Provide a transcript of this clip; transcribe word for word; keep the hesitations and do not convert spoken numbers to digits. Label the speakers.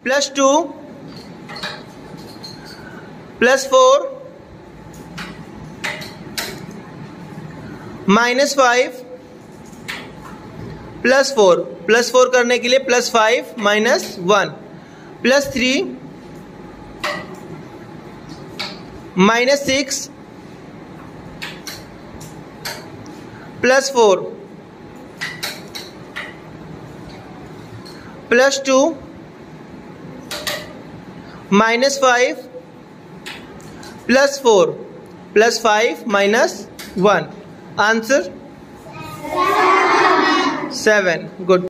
Speaker 1: Plus two plus four minus five plus four. Plus four करने के लिए plus five minus one plus three minus six plus four plus two minus five plus four plus five minus one. Answer seven. Good.